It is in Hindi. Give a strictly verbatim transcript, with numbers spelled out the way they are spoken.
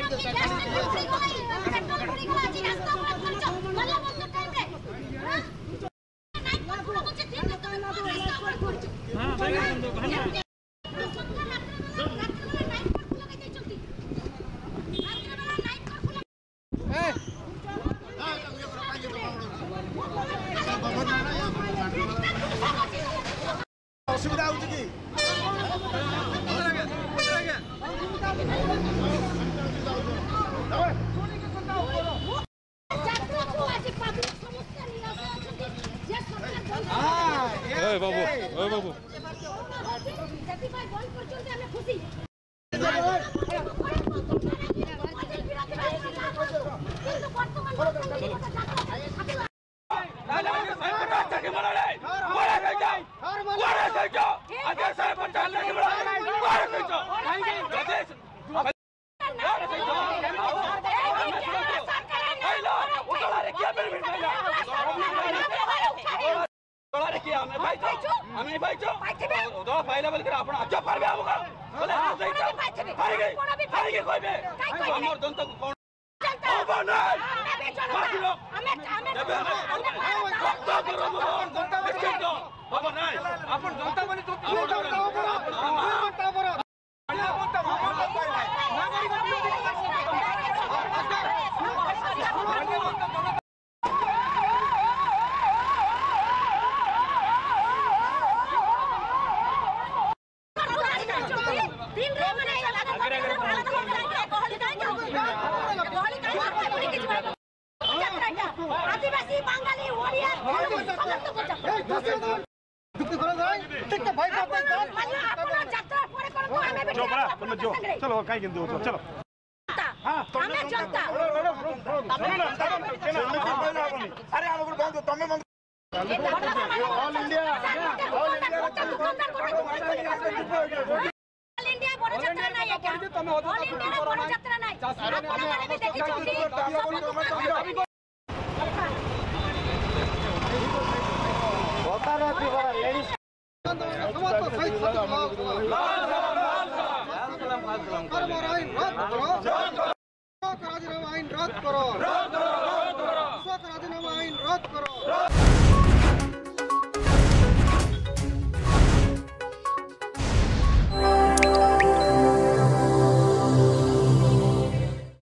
असुविधा हो कि बाबू बाबू आदिवासी बांगाली ओडिया चलो कहीं चलो हमें जनता अरे तुम ऑल इंडिया ऑल इंडिया बड़ यात्रा नहीं है क्या ऑल इंडिया बड़ यात्रा नहीं आप मैंने भी देखी चोटी बता रहे थे बड़ा लेडीज राजीनामा आइन रद्द करो।